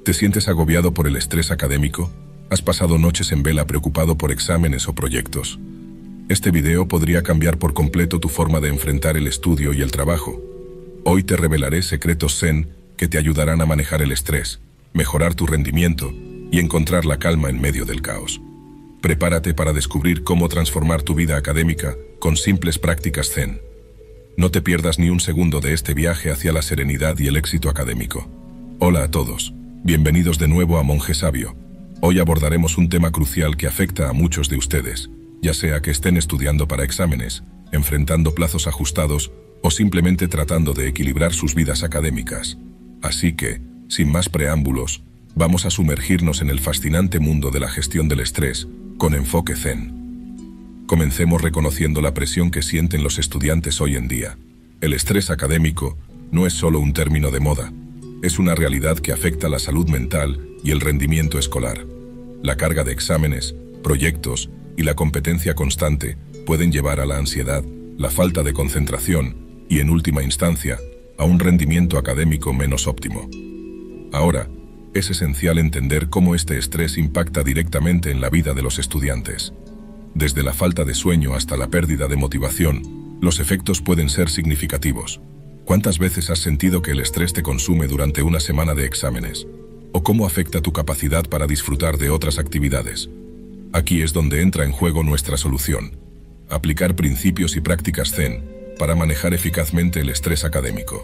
¿Te sientes agobiado por el estrés académico? ¿Has pasado noches en vela preocupado por exámenes o proyectos? Este video podría cambiar por completo tu forma de enfrentar el estudio y el trabajo. Hoy te revelaré secretos Zen que te ayudarán a manejar el estrés, mejorar tu rendimiento y encontrar la calma en medio del caos. Prepárate para descubrir cómo transformar tu vida académica con simples prácticas Zen. No te pierdas ni un segundo de este viaje hacia la serenidad y el éxito académico. Hola a todos, bienvenidos de nuevo a Monje Sabio. Hoy abordaremos un tema crucial que afecta a muchos de ustedes, ya sea que estén estudiando para exámenes, enfrentando plazos ajustados o simplemente tratando de equilibrar sus vidas académicas. Así que, sin más preámbulos, vamos a sumergirnos en el fascinante mundo de la gestión del estrés con enfoque Zen. Comencemos reconociendo la presión que sienten los estudiantes hoy en día. El estrés académico no es solo un término de moda, es una realidad que afecta la salud mental y el rendimiento escolar. La carga de exámenes, proyectos y la competencia constante pueden llevar a la ansiedad, la falta de concentración y, en última instancia, a un rendimiento académico menos óptimo. Ahora, es esencial entender cómo este estrés impacta directamente en la vida de los estudiantes. Desde la falta de sueño hasta la pérdida de motivación, los efectos pueden ser significativos. ¿Cuántas veces has sentido que el estrés te consume durante una semana de exámenes? ¿O cómo afecta tu capacidad para disfrutar de otras actividades? Aquí es donde entra en juego nuestra solución: aplicar principios y prácticas Zen para manejar eficazmente el estrés académico.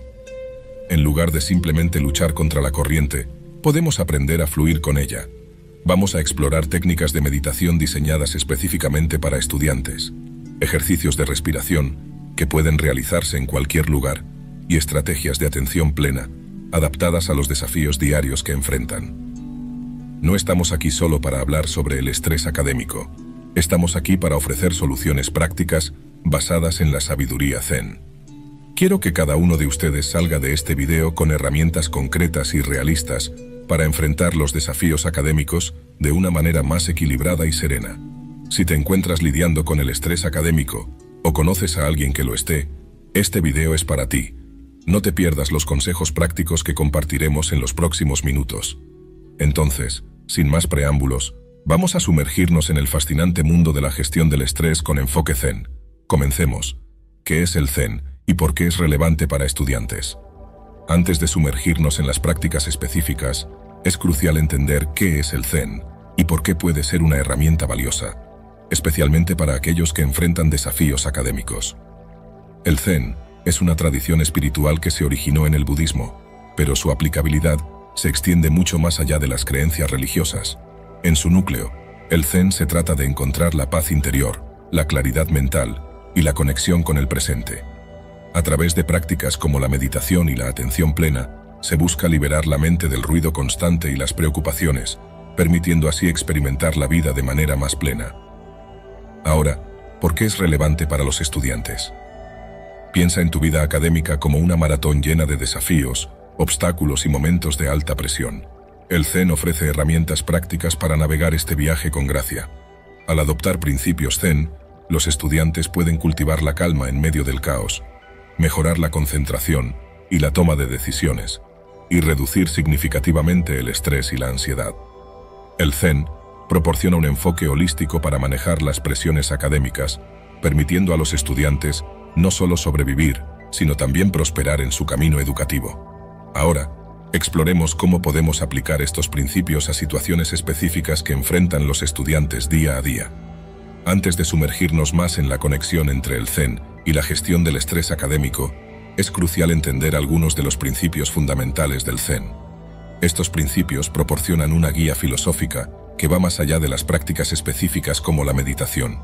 En lugar de simplemente luchar contra la corriente, podemos aprender a fluir con ella. Vamos a explorar técnicas de meditación diseñadas específicamente para estudiantes, ejercicios de respiración que pueden realizarse en cualquier lugar y estrategias de atención plena adaptadas a los desafíos diarios que enfrentan. No estamos aquí solo para hablar sobre el estrés académico. Estamos aquí para ofrecer soluciones prácticas basadas en la sabiduría Zen. Quiero que cada uno de ustedes salga de este video con herramientas concretas y realistas para enfrentar los desafíos académicos de una manera más equilibrada y serena. Si te encuentras lidiando con el estrés académico o conoces a alguien que lo esté, este video es para ti. No te pierdas los consejos prácticos que compartiremos en los próximos minutos. Entonces, sin más preámbulos, vamos a sumergirnos en el fascinante mundo de la gestión del estrés con enfoque Zen. Comencemos. ¿Qué es el Zen y por qué es relevante para estudiantes? Antes de sumergirnos en las prácticas específicas, es crucial entender qué es el Zen y por qué puede ser una herramienta valiosa, especialmente para aquellos que enfrentan desafíos académicos. El Zen es una tradición espiritual que se originó en el budismo, pero su aplicabilidad se extiende mucho más allá de las creencias religiosas. En su núcleo, el Zen se trata de encontrar la paz interior, la claridad mental y la conexión con el presente. A través de prácticas como la meditación y la atención plena, se busca liberar la mente del ruido constante y las preocupaciones, permitiendo así experimentar la vida de manera más plena. Ahora, ¿por qué es relevante para los estudiantes? Piensa en tu vida académica como una maratón llena de desafíos, obstáculos y momentos de alta presión. El Zen ofrece herramientas prácticas para navegar este viaje con gracia. Al adoptar principios Zen, los estudiantes pueden cultivar la calma en medio del caos, mejorar la concentración y la toma de decisiones, y reducir significativamente el estrés y la ansiedad. El Zen proporciona un enfoque holístico para manejar las presiones académicas, permitiendo a los estudiantes no solo sobrevivir, sino también prosperar en su camino educativo. Ahora, exploremos cómo podemos aplicar estos principios a situaciones específicas que enfrentan los estudiantes día a día. Antes de sumergirnos más en la conexión entre el Zen y la gestión del estrés académico, es crucial entender algunos de los principios fundamentales del Zen. Estos principios proporcionan una guía filosófica que va más allá de las prácticas específicas como la meditación.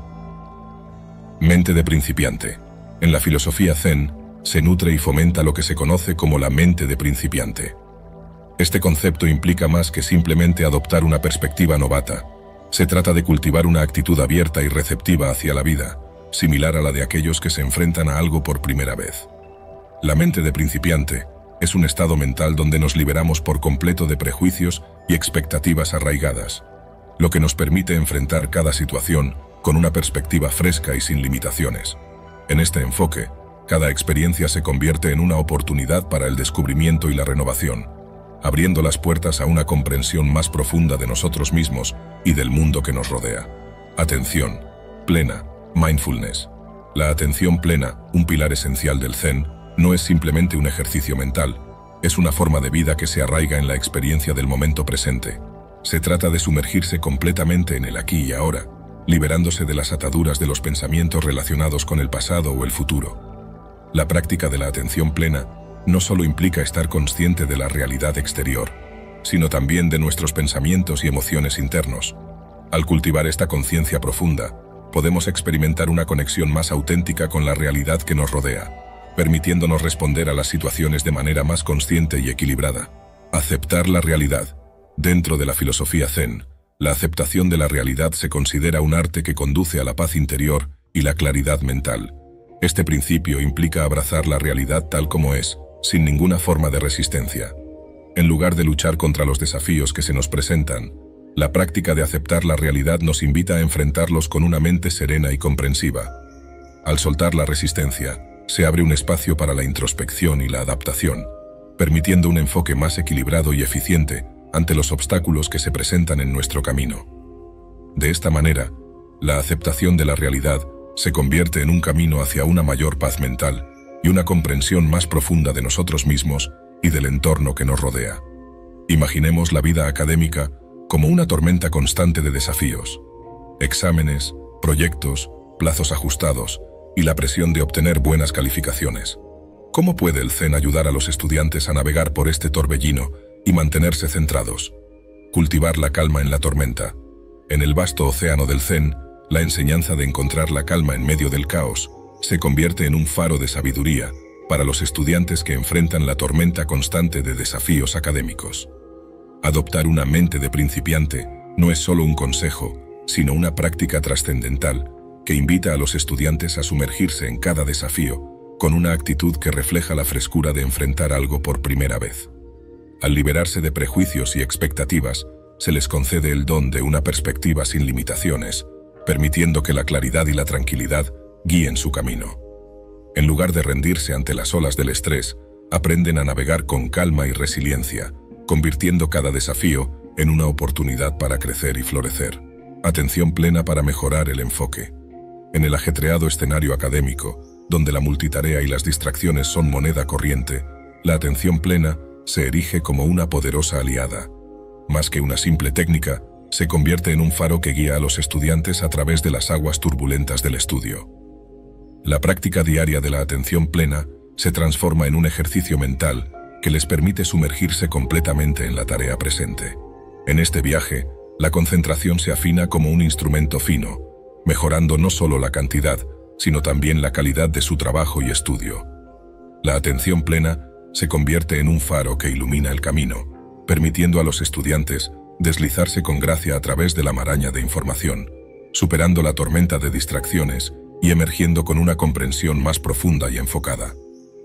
Mente de principiante. En la filosofía Zen, se nutre y fomenta lo que se conoce como la mente de principiante. Este concepto implica más que simplemente adoptar una perspectiva novata. Se trata de cultivar una actitud abierta y receptiva hacia la vida, similar a la de aquellos que se enfrentan a algo por primera vez. La mente de principiante es un estado mental donde nos liberamos por completo de prejuicios y expectativas arraigadas, lo que nos permite enfrentar cada situación con una perspectiva fresca y sin limitaciones. En este enfoque, cada experiencia se convierte en una oportunidad para el descubrimiento y la renovación. abriendo las puertas a una comprensión más profunda de nosotros mismos y del mundo que nos rodea. Atención plena, mindfulness. La atención plena, un pilar esencial del Zen, no es simplemente un ejercicio mental, es una forma de vida que se arraiga en la experiencia del momento presente. Se trata de sumergirse completamente en el aquí y ahora, liberándose de las ataduras de los pensamientos relacionados con el pasado o el futuro. La práctica de la atención plena no solo implica estar consciente de la realidad exterior, sino también de nuestros pensamientos y emociones internos. Al cultivar esta conciencia profunda, podemos experimentar una conexión más auténtica con la realidad que nos rodea, permitiéndonos responder a las situaciones de manera más consciente y equilibrada. Aceptar la realidad. Dentro de la filosofía Zen, la aceptación de la realidad se considera un arte que conduce a la paz interior y la claridad mental. Este principio implica abrazar la realidad tal como es, sin ninguna forma de resistencia. En lugar de luchar contra los desafíos que se nos presentan, la práctica de aceptar la realidad nos invita a enfrentarlos con una mente serena y comprensiva. Al soltar la resistencia, se abre un espacio para la introspección y la adaptación, permitiendo un enfoque más equilibrado y eficiente ante los obstáculos que se presentan en nuestro camino. De esta manera, la aceptación de la realidad se convierte en un camino hacia una mayor paz mental y una comprensión más profunda de nosotros mismos y del entorno que nos rodea. Imaginemos la vida académica como una tormenta constante de desafíos, exámenes, proyectos, plazos ajustados y la presión de obtener buenas calificaciones. ¿Cómo puede el Zen ayudar a los estudiantes a navegar por este torbellino y mantenerse centrados? Cultivar la calma en la tormenta. En el vasto océano del Zen, la enseñanza de encontrar la calma en medio del caos se convierte en un faro de sabiduría para los estudiantes que enfrentan la tormenta constante de desafíos académicos. Adoptar una mente de principiante no es solo un consejo, sino una práctica trascendental que invita a los estudiantes a sumergirse en cada desafío con una actitud que refleja la frescura de enfrentar algo por primera vez. Al liberarse de prejuicios y expectativas, se les concede el don de una perspectiva sin limitaciones, permitiendo que la claridad y la tranquilidad guíen su camino. En lugar de rendirse ante las olas del estrés, aprenden a navegar con calma y resiliencia, convirtiendo cada desafío en una oportunidad para crecer y florecer. Atención plena para mejorar el enfoque. En el ajetreado escenario académico, donde la multitarea y las distracciones son moneda corriente, la atención plena se erige como una poderosa aliada. Más que una simple técnica, se convierte en un faro que guía a los estudiantes a través de las aguas turbulentas del estudio. La práctica diaria de la atención plena se transforma en un ejercicio mental que les permite sumergirse completamente en la tarea presente. En este viaje, la concentración se afina como un instrumento fino, mejorando no solo la cantidad, sino también la calidad de su trabajo y estudio. La atención plena se convierte en un faro que ilumina el camino, permitiendo a los estudiantes deslizarse con gracia a través de la maraña de información, superando la tormenta de distracciones y emergiendo con una comprensión más profunda y enfocada.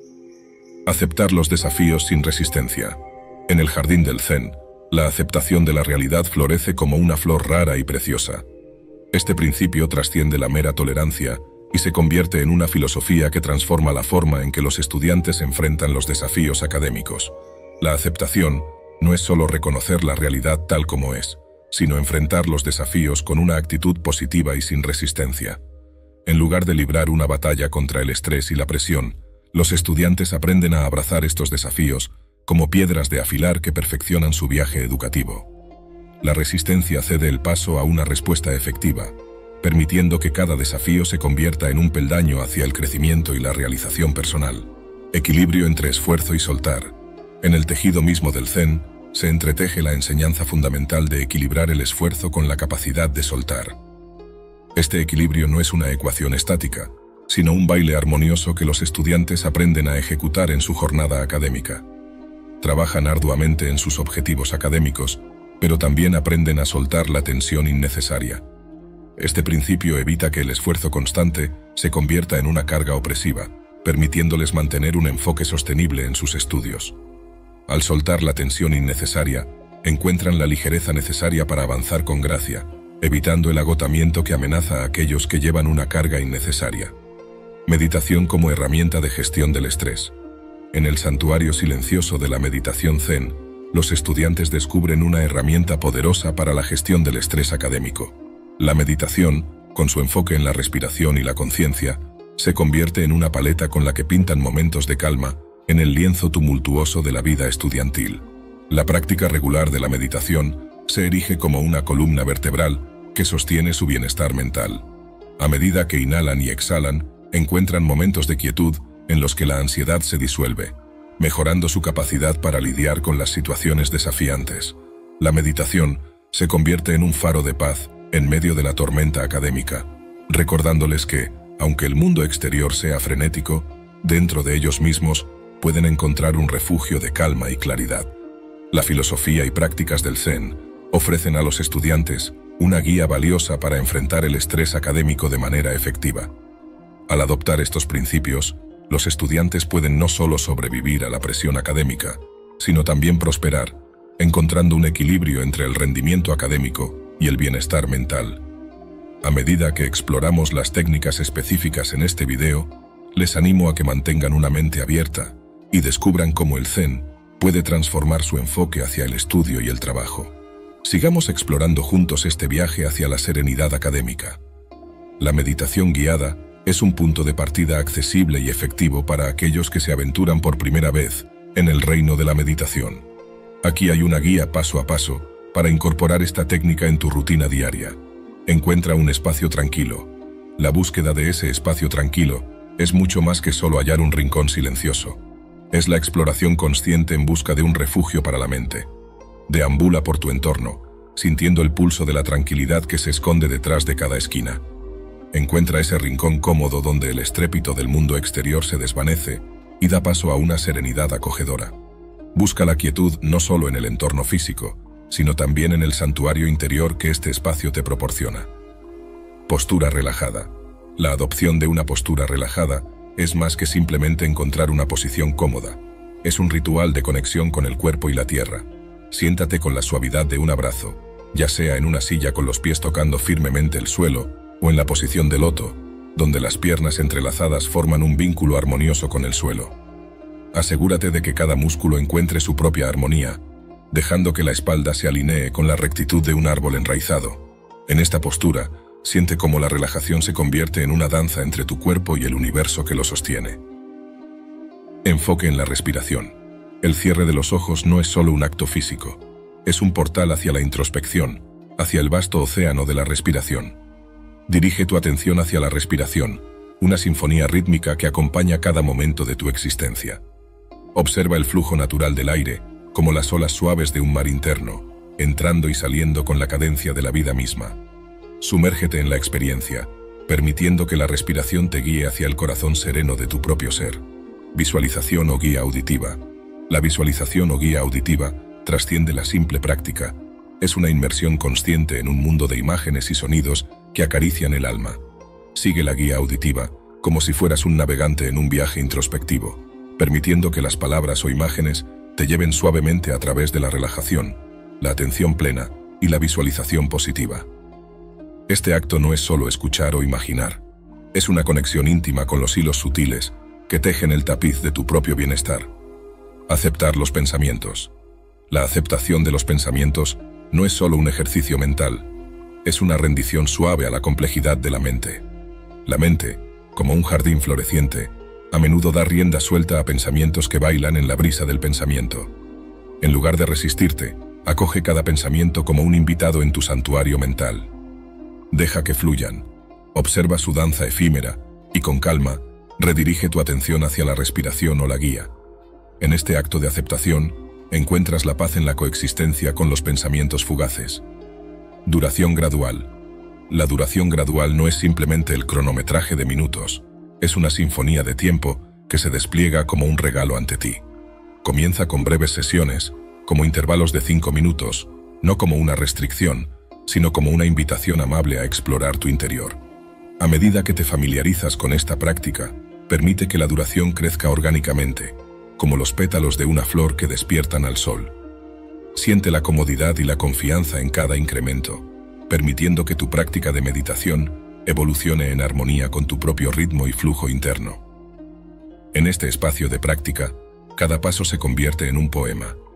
Aceptar los desafíos sin resistencia. En el jardín del Zen, la aceptación de la realidad florece como una flor rara y preciosa. Este principio trasciende la mera tolerancia y se convierte en una filosofía que transforma la forma en que los estudiantes enfrentan los desafíos académicos. La aceptación no es solo reconocer la realidad tal como es, sino enfrentar los desafíos con una actitud positiva y sin resistencia. En lugar de librar una batalla contra el estrés y la presión, los estudiantes aprenden a abrazar estos desafíos como piedras de afilar que perfeccionan su viaje educativo. La resistencia cede el paso a una respuesta efectiva, permitiendo que cada desafío se convierta en un peldaño hacia el crecimiento y la realización personal. Equilibrio entre esfuerzo y soltar. En el tejido mismo del Zen, se entreteje la enseñanza fundamental de equilibrar el esfuerzo con la capacidad de soltar. Este equilibrio no es una ecuación estática, sino un baile armonioso que los estudiantes aprenden a ejecutar en su jornada académica. Trabajan arduamente en sus objetivos académicos, pero también aprenden a soltar la tensión innecesaria. Este principio evita que el esfuerzo constante se convierta en una carga opresiva, permitiéndoles mantener un enfoque sostenible en sus estudios. Al soltar la tensión innecesaria, encuentran la ligereza necesaria para avanzar con gracia, evitando el agotamiento que amenaza a aquellos que llevan una carga innecesaria. Meditación como herramienta de gestión del estrés. En el santuario silencioso de la meditación Zen, los estudiantes descubren una herramienta poderosa para la gestión del estrés académico. La meditación, con su enfoque en la respiración y la conciencia, se convierte en una paleta con la que pintan momentos de calma en el lienzo tumultuoso de la vida estudiantil. La práctica regular de la meditación se erige como una columna vertebral que sostiene su bienestar mental. A medida que inhalan y exhalan, encuentran momentos de quietud en los que la ansiedad se disuelve, mejorando su capacidad para lidiar con las situaciones desafiantes. La meditación se convierte en un faro de paz en medio de la tormenta académica, recordándoles que, aunque el mundo exterior sea frenético, dentro de ellos mismos pueden encontrar un refugio de calma y claridad. La filosofía y prácticas del Zen ofrecen a los estudiantes una guía valiosa para enfrentar el estrés académico de manera efectiva. Al adoptar estos principios, los estudiantes pueden no solo sobrevivir a la presión académica, sino también prosperar, encontrando un equilibrio entre el rendimiento académico y el bienestar mental. A medida que exploramos las técnicas específicas en este video, les animo a que mantengan una mente abierta y descubran cómo el Zen puede transformar su enfoque hacia el estudio y el trabajo. Sigamos explorando juntos este viaje hacia la serenidad académica. La meditación guiada es un punto de partida accesible y efectivo para aquellos que se aventuran por primera vez en el reino de la meditación. Aquí hay una guía paso a paso para incorporar esta técnica en tu rutina diaria. Encuentra un espacio tranquilo. La búsqueda de ese espacio tranquilo es mucho más que solo hallar un rincón silencioso. Es la exploración consciente en busca de un refugio para la mente. Deambula por tu entorno, sintiendo el pulso de la tranquilidad que se esconde detrás de cada esquina. Encuentra ese rincón cómodo donde el estrépito del mundo exterior se desvanece y da paso a una serenidad acogedora. Busca la quietud no solo en el entorno físico, sino también en el santuario interior que este espacio te proporciona. Postura relajada. La adopción de una postura relajada es más que simplemente encontrar una posición cómoda. Es un ritual de conexión con el cuerpo y la tierra. Siéntate con la suavidad de un abrazo, ya sea en una silla con los pies tocando firmemente el suelo o en la posición de loto, donde las piernas entrelazadas forman un vínculo armonioso con el suelo. Asegúrate de que cada músculo encuentre su propia armonía, dejando que la espalda se alinee con la rectitud de un árbol enraizado. En esta postura, siente cómo la relajación se convierte en una danza entre tu cuerpo y el universo que lo sostiene. Enfoque en la respiración. El cierre de los ojos no es solo un acto físico, es un portal hacia la introspección, hacia el vasto océano de la respiración. Dirige tu atención hacia la respiración, una sinfonía rítmica que acompaña cada momento de tu existencia. Observa el flujo natural del aire, como las olas suaves de un mar interno, entrando y saliendo con la cadencia de la vida misma. Sumérgete en la experiencia, permitiendo que la respiración te guíe hacia el corazón sereno de tu propio ser. Visualización o guía auditiva. La visualización o guía auditiva trasciende la simple práctica. Es una inmersión consciente en un mundo de imágenes y sonidos que acarician el alma. Sigue la guía auditiva como si fueras un navegante en un viaje introspectivo, permitiendo que las palabras o imágenes te lleven suavemente a través de la relajación, la atención plena y la visualización positiva. Este acto no es solo escuchar o imaginar, es una conexión íntima con los hilos sutiles que tejen el tapiz de tu propio bienestar. Aceptar los pensamientos. La aceptación de los pensamientos no es solo un ejercicio mental, es una rendición suave a la complejidad de la mente. La mente, como un jardín floreciente, a menudo da rienda suelta a pensamientos que bailan en la brisa del pensamiento. En lugar de resistirte, acoge cada pensamiento como un invitado en tu santuario mental. Deja que fluyan, observa su danza efímera y con calma, redirige tu atención hacia la respiración o la guía. En este acto de aceptación, encuentras la paz en la coexistencia con los pensamientos fugaces. Duración gradual. La duración gradual no es simplemente el cronometraje de minutos, es una sinfonía de tiempo que se despliega como un regalo ante ti. Comienza con breves sesiones, como intervalos de 5 minutos, no como una restricción, sino como una invitación amable a explorar tu interior. A medida que te familiarizas con esta práctica, permite que la duración crezca orgánicamente, como los pétalos de una flor que despiertan al sol. Siente la comodidad y la confianza en cada incremento, permitiendo que tu práctica de meditación evolucione en armonía con tu propio ritmo y flujo interno. En este espacio de práctica, cada paso se convierte en un poema,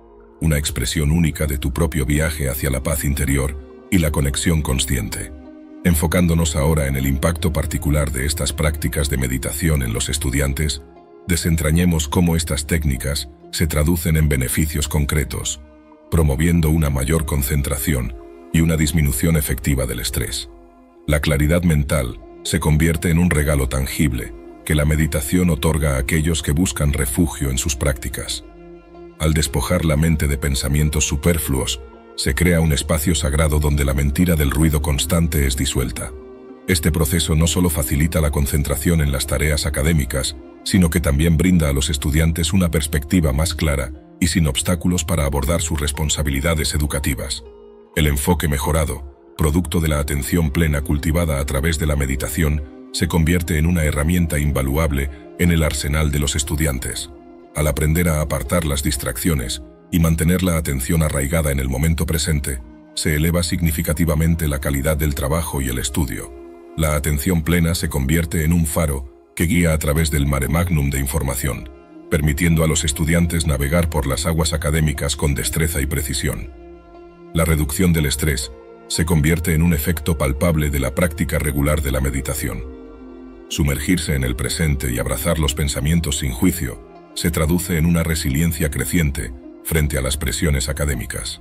una expresión única de tu propio viaje hacia la paz interior y la conexión consciente. Enfocándonos ahora en el impacto particular de estas prácticas de meditación en los estudiantes, desentrañemos cómo estas técnicas se traducen en beneficios concretos, promoviendo una mayor concentración y una disminución efectiva del estrés. La claridad mental se convierte en un regalo tangible que la meditación otorga a aquellos que buscan refugio en sus prácticas. Al despojar la mente de pensamientos superfluos, se crea un espacio sagrado donde la mentira del ruido constante es disuelta. Este proceso no solo facilita la concentración en las tareas académicas, sino que también brinda a los estudiantes una perspectiva más clara y sin obstáculos para abordar sus responsabilidades educativas. El enfoque mejorado, producto de la atención plena cultivada a través de la meditación, se convierte en una herramienta invaluable en el arsenal de los estudiantes. Al aprender a apartar las distracciones y mantener la atención arraigada en el momento presente, se eleva significativamente la calidad del trabajo y el estudio. La atención plena se convierte en un faro que guía a través del mare magnum de información, permitiendo a los estudiantes navegar por las aguas académicas con destreza y precisión. La reducción del estrés se convierte en un efecto palpable de la práctica regular de la meditación. Sumergirse en el presente y abrazar los pensamientos sin juicio se traduce en una resiliencia creciente frente a las presiones académicas.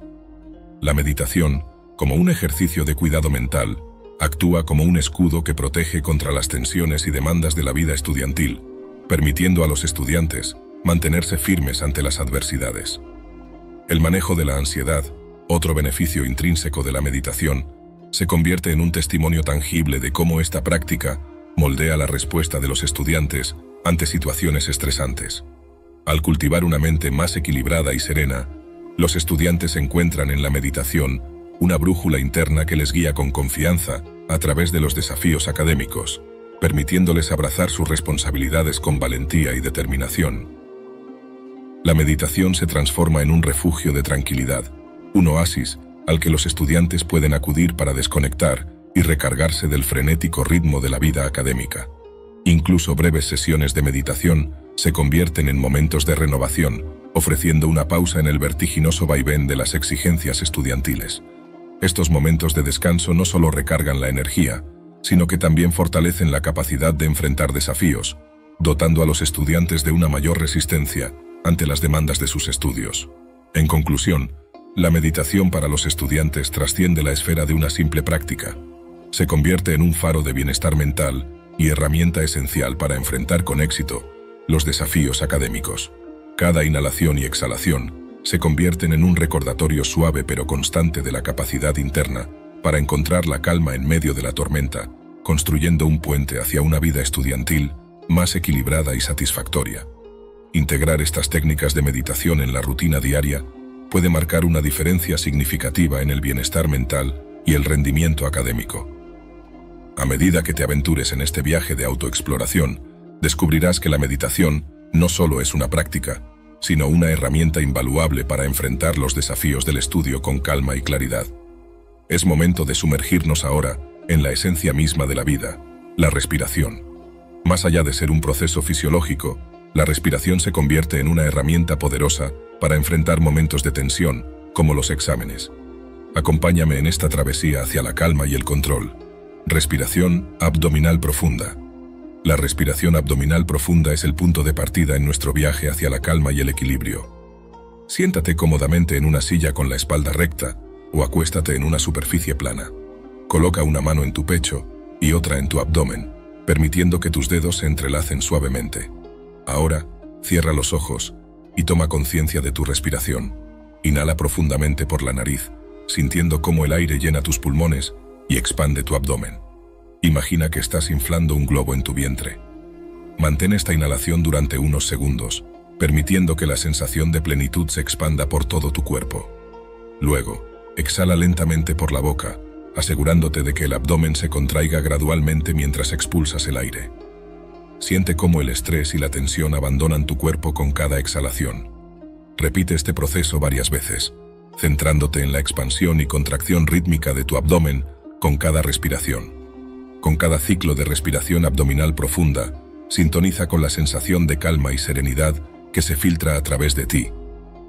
La meditación, como un ejercicio de cuidado mental, actúa como un escudo que protege contra las tensiones y demandas de la vida estudiantil, permitiendo a los estudiantes mantenerse firmes ante las adversidades. El manejo de la ansiedad, otro beneficio intrínseco de la meditación, se convierte en un testimonio tangible de cómo esta práctica moldea la respuesta de los estudiantes ante situaciones estresantes. Al cultivar una mente más equilibrada y serena, los estudiantes encuentran en la meditación una brújula interna que les guía con confianza a través de los desafíos académicos, permitiéndoles abrazar sus responsabilidades con valentía y determinación. La meditación se transforma en un refugio de tranquilidad, un oasis al que los estudiantes pueden acudir para desconectar y recargarse del frenético ritmo de la vida académica. Incluso breves sesiones de meditación se convierten en momentos de renovación, ofreciendo una pausa en el vertiginoso vaivén de las exigencias estudiantiles. Estos momentos de descanso no solo recargan la energía, sino que también fortalecen la capacidad de enfrentar desafíos, dotando a los estudiantes de una mayor resistencia ante las demandas de sus estudios. En conclusión, la meditación para los estudiantes trasciende la esfera de una simple práctica. Se convierte en un faro de bienestar mental y herramienta esencial para enfrentar con éxito los desafíos académicos. Cada inhalación y exhalación se convierten en un recordatorio suave pero constante de la capacidad interna para encontrar la calma en medio de la tormenta, construyendo un puente hacia una vida estudiantil más equilibrada y satisfactoria. Integrar estas técnicas de meditación en la rutina diaria puede marcar una diferencia significativa en el bienestar mental y el rendimiento académico. A medida que te aventures en este viaje de autoexploración, descubrirás que la meditación no solo es una práctica, sino una herramienta invaluable para enfrentar los desafíos del estudio con calma y claridad. Es momento de sumergirnos ahora en la esencia misma de la vida, la respiración. Más allá de ser un proceso fisiológico, la respiración se convierte en una herramienta poderosa para enfrentar momentos de tensión, como los exámenes. Acompáñame en esta travesía hacia la calma y el control. Respiración abdominal profunda. La respiración abdominal profunda es el punto de partida en nuestro viaje hacia la calma y el equilibrio. Siéntate cómodamente en una silla con la espalda recta o acuéstate en una superficie plana. Coloca una mano en tu pecho y otra en tu abdomen, permitiendo que tus dedos se entrelacen suavemente. Ahora, cierra los ojos y toma conciencia de tu respiración. Inhala profundamente por la nariz, sintiendo cómo el aire llena tus pulmones y expande tu abdomen. Imagina que estás inflando un globo en tu vientre. Mantén esta inhalación durante unos segundos, permitiendo que la sensación de plenitud se expanda por todo tu cuerpo. Luego, exhala lentamente por la boca, asegurándote de que el abdomen se contraiga gradualmente mientras expulsas el aire. Siente cómo el estrés y la tensión abandonan tu cuerpo con cada exhalación. Repite este proceso varias veces, centrándote en la expansión y contracción rítmica de tu abdomen con cada respiración. Con cada ciclo de respiración abdominal profunda, sintoniza con la sensación de calma y serenidad que se filtra a través de ti,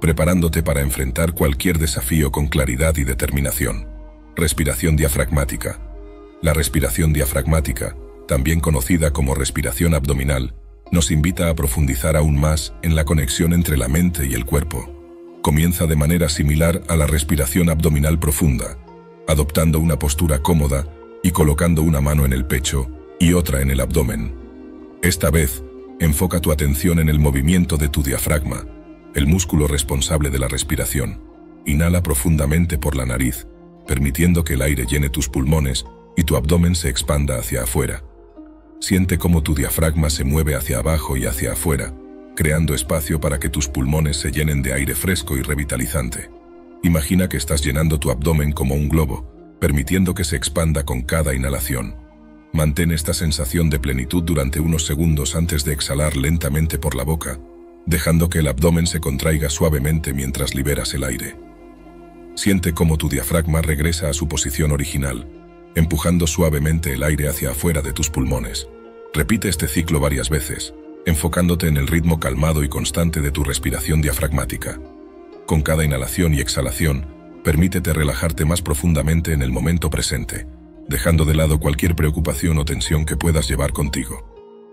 preparándote para enfrentar cualquier desafío con claridad y determinación. Respiración diafragmática. La respiración diafragmática, también conocida como respiración abdominal, nos invita a profundizar aún más en la conexión entre la mente y el cuerpo. Comienza de manera similar a la respiración abdominal profunda, adoptando una postura cómoda y colocando una mano en el pecho y otra en el abdomen. Esta vez, enfoca tu atención en el movimiento de tu diafragma, el músculo responsable de la respiración. Inhala profundamente por la nariz, permitiendo que el aire llene tus pulmones y tu abdomen se expanda hacia afuera. Siente cómo tu diafragma se mueve hacia abajo y hacia afuera, creando espacio para que tus pulmones se llenen de aire fresco y revitalizante. Imagina que estás llenando tu abdomen como un globo, permitiendo que se expanda con cada inhalación. Mantén esta sensación de plenitud durante unos segundos antes de exhalar lentamente por la boca, dejando que el abdomen se contraiga suavemente mientras liberas el aire. Siente cómo tu diafragma regresa a su posición original, empujando suavemente el aire hacia afuera de tus pulmones. Repite este ciclo varias veces, enfocándote en el ritmo calmado y constante de tu respiración diafragmática. Con cada inhalación y exhalación, permítete relajarte más profundamente en el momento presente, dejando de lado cualquier preocupación o tensión que puedas llevar contigo.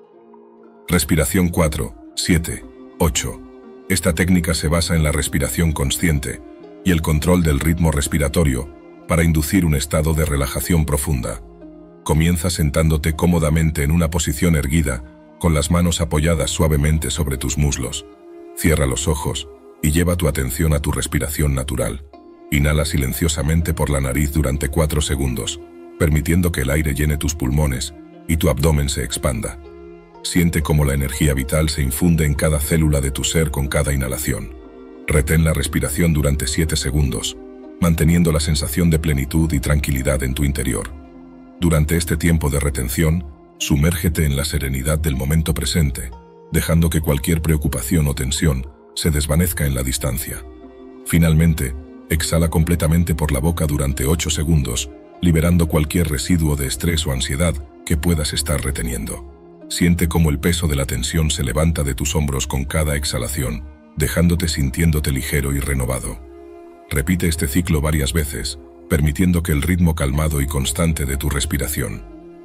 Respiración 4, 7, 8. Esta técnica se basa en la respiración consciente y el control del ritmo respiratorio para inducir un estado de relajación profunda. Comienza sentándote cómodamente en una posición erguida, con las manos apoyadas suavemente sobre tus muslos. Cierra los ojos y lleva tu atención a tu respiración natural. Inhala silenciosamente por la nariz durante 4 segundos, permitiendo que el aire llene tus pulmones y tu abdomen se expanda. Siente cómo la energía vital se infunde en cada célula de tu ser con cada inhalación. Retén la respiración durante 7 segundos, manteniendo la sensación de plenitud y tranquilidad en tu interior. Durante este tiempo de retención, sumérgete en la serenidad del momento presente, dejando que cualquier preocupación o tensión se desvanezca en la distancia. Finalmente, exhala completamente por la boca durante 8 segundos, liberando cualquier residuo de estrés o ansiedad que puedas estar reteniendo. Siente cómo el peso de la tensión se levanta de tus hombros con cada exhalación, dejándote sintiéndote ligero y renovado. Repite este ciclo varias veces, permitiendo que el ritmo calmado y constante de tu respiración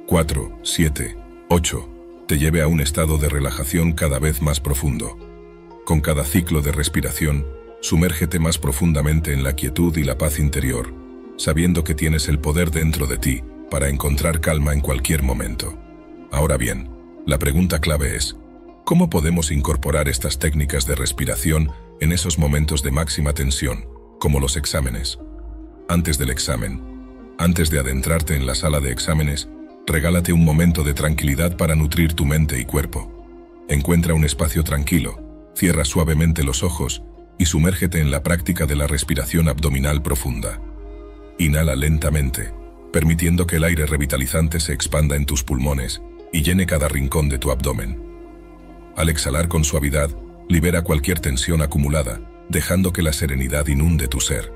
4, 7, 8 te lleve a un estado de relajación cada vez más profundo. Con cada ciclo de respiración, sumérgete más profundamente en la quietud y la paz interior, sabiendo que tienes el poder dentro de ti para encontrar calma en cualquier momento. Ahora bien, la pregunta clave es, ¿cómo podemos incorporar estas técnicas de respiración en esos momentos de máxima tensión, como los exámenes? Antes del examen, antes de adentrarte en la sala de exámenes, regálate un momento de tranquilidad para nutrir tu mente y cuerpo. Encuentra un espacio tranquilo, cierra suavemente los ojos y sumérgete en la práctica de la respiración abdominal profunda. Inhala lentamente, permitiendo que el aire revitalizante se expanda en tus pulmones y llene cada rincón de tu abdomen. Al exhalar con suavidad, libera cualquier tensión acumulada, dejando que la serenidad inunde tu ser.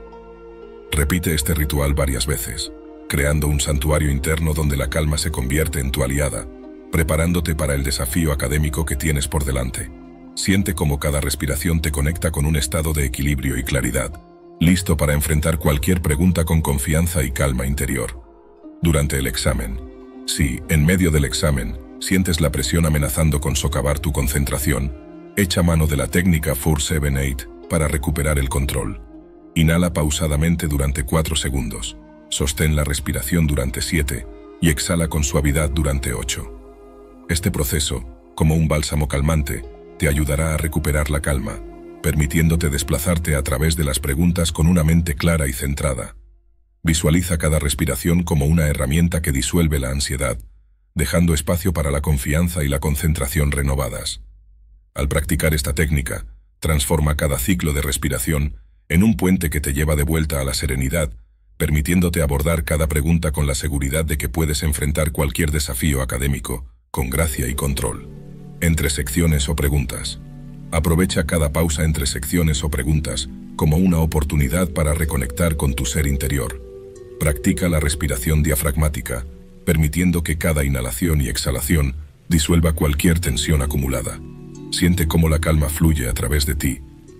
Repite este ritual varias veces, creando un santuario interno donde la calma se convierte en tu aliada, preparándote para el desafío académico que tienes por delante. Siente cómo cada respiración te conecta con un estado de equilibrio y claridad, listo para enfrentar cualquier pregunta con confianza y calma interior. Durante el examen, si, en medio del examen, sientes la presión amenazando con socavar tu concentración, echa mano de la técnica 4-7-8 para recuperar el control. Inhala pausadamente durante 4 segundos, sostén la respiración durante 7 y exhala con suavidad durante 8. Este proceso, como un bálsamo calmante, te ayudará a recuperar la calma, permitiéndote desplazarte a través de las preguntas con una mente clara y centrada. Visualiza cada respiración como una herramienta que disuelve la ansiedad, dejando espacio para la confianza y la concentración renovadas. Al practicar esta técnica, transforma cada ciclo de respiración en un puente que te lleva de vuelta a la serenidad, permitiéndote abordar cada pregunta con la seguridad de que puedes enfrentar cualquier desafío académico, con gracia y control. Entre secciones o preguntas. Aprovecha cada pausa entre secciones o preguntas como una oportunidad para reconectar con tu ser interior. Practica la respiración diafragmática, permitiendo que cada inhalación y exhalación disuelva cualquier tensión acumulada. Siente cómo la calma fluye a través de ti,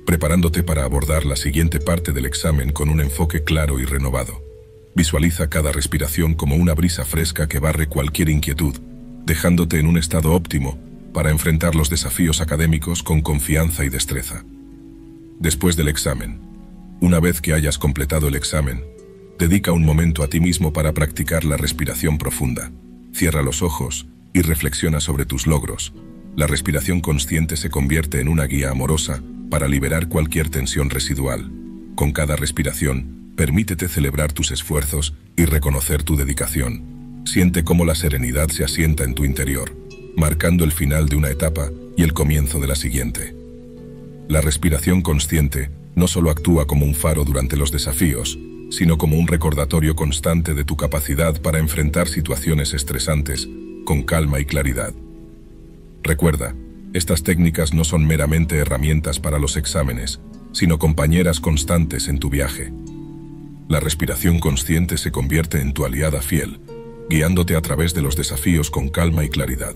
preparándote para abordar la siguiente parte del examen con un enfoque claro y renovado. Visualiza cada respiración como una brisa fresca que barre cualquier inquietud, dejándote en un estado óptimo para enfrentar los desafíos académicos con confianza y destreza. Después del examen, una vez que hayas completado el examen, dedica un momento a ti mismo para practicar la respiración profunda. Cierra los ojos y reflexiona sobre tus logros. La respiración consciente se convierte en una guía amorosa para liberar cualquier tensión residual. Con cada respiración, permítete celebrar tus esfuerzos y reconocer tu dedicación. Siente cómo la serenidad se asienta en tu interior, marcando el final de una etapa y el comienzo de la siguiente. La respiración consciente no solo actúa como un faro durante los desafíos, sino como un recordatorio constante de tu capacidad para enfrentar situaciones estresantes con calma y claridad. Recuerda, estas técnicas no son meramente herramientas para los exámenes, sino compañeras constantes en tu viaje. La respiración consciente se convierte en tu aliada fiel, guiándote a través de los desafíos con calma y claridad.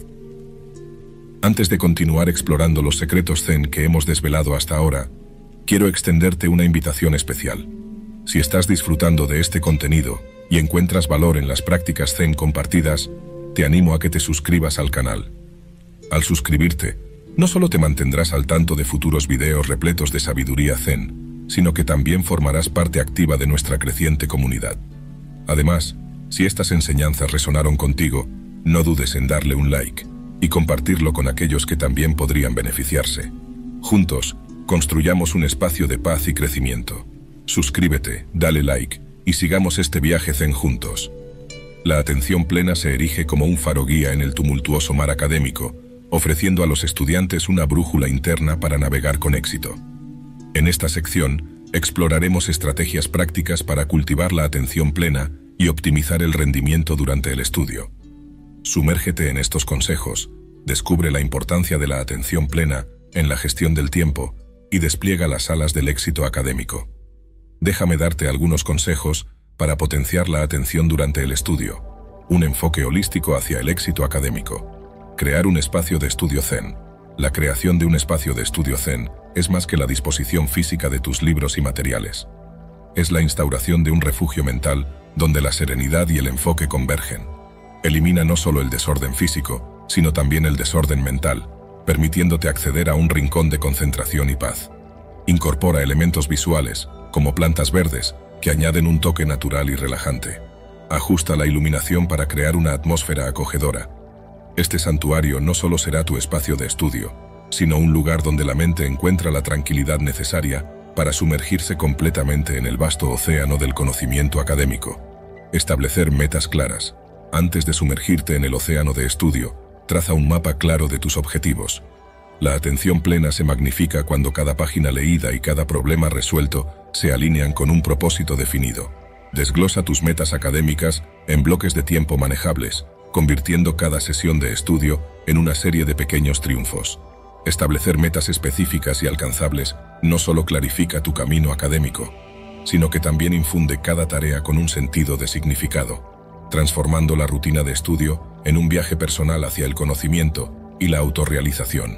Antes de continuar explorando los secretos Zen que hemos desvelado hasta ahora, quiero extenderte una invitación especial. Si estás disfrutando de este contenido y encuentras valor en las prácticas Zen compartidas, te animo a que te suscribas al canal. Al suscribirte, no solo te mantendrás al tanto de futuros videos repletos de sabiduría Zen, sino que también formarás parte activa de nuestra creciente comunidad. Además, si estas enseñanzas resonaron contigo, no dudes en darle un like y compartirlo con aquellos que también podrían beneficiarse. Juntos, construyamos un espacio de paz y crecimiento. Suscríbete, dale like y sigamos este viaje Zen juntos. La atención plena se erige como un faro guía en el tumultuoso mar académico, ofreciendo a los estudiantes una brújula interna para navegar con éxito. En esta sección, exploraremos estrategias prácticas para cultivar la atención plena y optimizar el rendimiento durante el estudio. Sumérgete en estos consejos, descubre la importancia de la atención plena en la gestión del tiempo y despliega las alas del éxito académico. Déjame darte algunos consejos para potenciar la atención durante el estudio. Un enfoque holístico hacia el éxito académico. Crear un espacio de estudio Zen. La creación de un espacio de estudio Zen es más que la disposición física de tus libros y materiales. Es la instauración de un refugio mental donde la serenidad y el enfoque convergen. Elimina no solo el desorden físico, sino también el desorden mental, permitiéndote acceder a un rincón de concentración y paz. Incorpora elementos visuales, como plantas verdes, que añaden un toque natural y relajante. Ajusta la iluminación para crear una atmósfera acogedora. Este santuario no solo será tu espacio de estudio, sino un lugar donde la mente encuentra la tranquilidad necesaria para sumergirse completamente en el vasto océano del conocimiento académico. Establecer metas claras. Antes de sumergirte en el océano de estudio, traza un mapa claro de tus objetivos. La atención plena se magnifica cuando cada página leída y cada problema resuelto se alinean con un propósito definido. Desglosa tus metas académicas en bloques de tiempo manejables, convirtiendo cada sesión de estudio en una serie de pequeños triunfos. Establecer metas específicas y alcanzables no solo clarifica tu camino académico, sino que también infunde cada tarea con un sentido de significado, transformando la rutina de estudio en un viaje personal hacia el conocimiento y la autorrealización.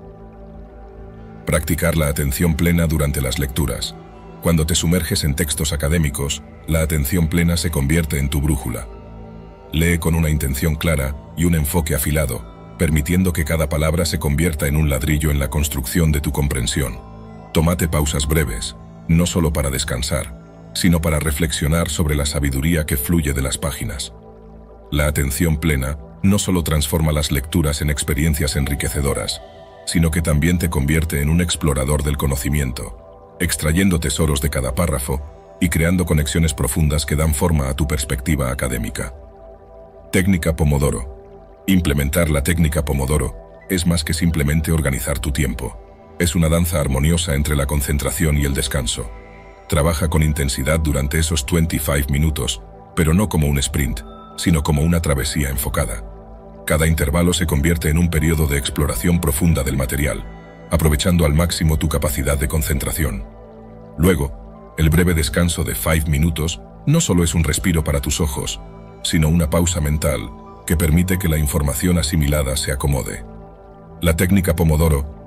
Practicar la atención plena durante las lecturas. Cuando te sumerges en textos académicos, la atención plena se convierte en tu brújula. Lee con una intención clara y un enfoque afilado, permitiendo que cada palabra se convierta en un ladrillo en la construcción de tu comprensión. Tómate pausas breves, no solo para descansar, sino para reflexionar sobre la sabiduría que fluye de las páginas. La atención plena no solo transforma las lecturas en experiencias enriquecedoras, sino que también te convierte en un explorador del conocimiento, extrayendo tesoros de cada párrafo y creando conexiones profundas que dan forma a tu perspectiva académica. Técnica Pomodoro. Implementar la técnica Pomodoro es más que simplemente organizar tu tiempo. Es una danza armoniosa entre la concentración y el descanso. Trabaja con intensidad durante esos 25 minutos, pero no como un sprint, sino como una travesía enfocada. Cada intervalo se convierte en un periodo de exploración profunda del material, aprovechando al máximo tu capacidad de concentración. Luego, el breve descanso de 5 minutos no solo es un respiro para tus ojos, sino una pausa mental que permite que la información asimilada se acomode. La técnica Pomodoro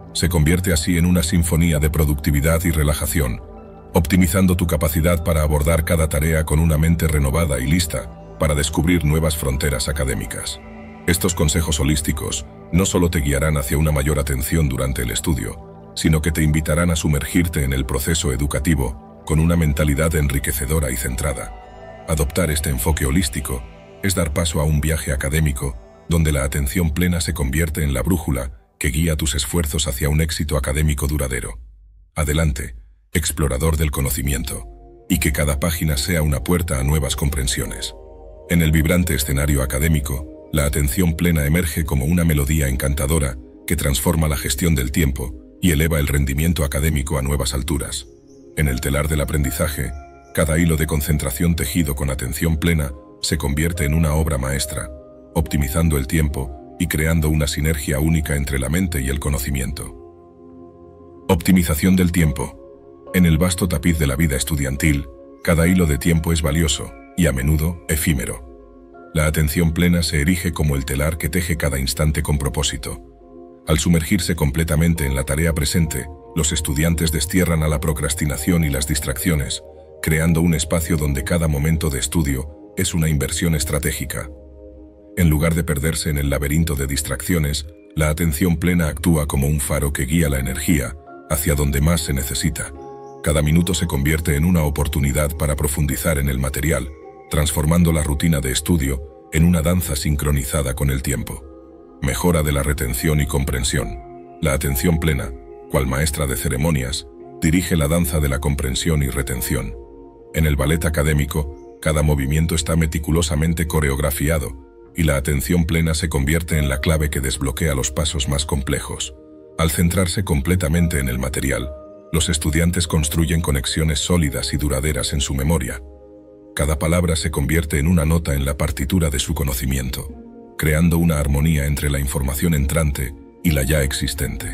Se convierte así en una sinfonía de productividad y relajación, optimizando tu capacidad para abordar cada tarea con una mente renovada y lista para descubrir nuevas fronteras académicas. Estos consejos holísticos no solo te guiarán hacia una mayor atención durante el estudio, sino que te invitarán a sumergirte en el proceso educativo con una mentalidad enriquecedora y centrada. Adoptar este enfoque holístico es dar paso a un viaje académico donde la atención plena se convierte en la brújula que guía tus esfuerzos hacia un éxito académico duradero. Adelante, explorador del conocimiento, y que cada página sea una puerta a nuevas comprensiones. En el vibrante escenario académico, la atención plena emerge como una melodía encantadora que transforma la gestión del tiempo y eleva el rendimiento académico a nuevas alturas. En el telar del aprendizaje, cada hilo de concentración tejido con atención plena se convierte en una obra maestra, optimizando el tiempo y creando una sinergia única entre la mente y el conocimiento. Optimización del tiempo. En el vasto tapiz de la vida estudiantil, cada hilo de tiempo es valioso y a menudo efímero. La atención plena se erige como el telar que teje cada instante con propósito. Al sumergirse completamente en la tarea presente, los estudiantes destierran a la procrastinación y las distracciones, creando un espacio donde cada momento de estudio es una inversión estratégica. En lugar de perderse en el laberinto de distracciones, la atención plena actúa como un faro que guía la energía hacia donde más se necesita. Cada minuto se convierte en una oportunidad para profundizar en el material, transformando la rutina de estudio en una danza sincronizada con el tiempo. Mejora de la retención y comprensión. La atención plena, cual maestra de ceremonias, dirige la danza de la comprensión y retención. En el ballet académico, cada movimiento está meticulosamente coreografiado, y la atención plena se convierte en la clave que desbloquea los pasos más complejos. Al centrarse completamente en el material, los estudiantes construyen conexiones sólidas y duraderas en su memoria. Cada palabra se convierte en una nota en la partitura de su conocimiento, creando una armonía entre la información entrante y la ya existente.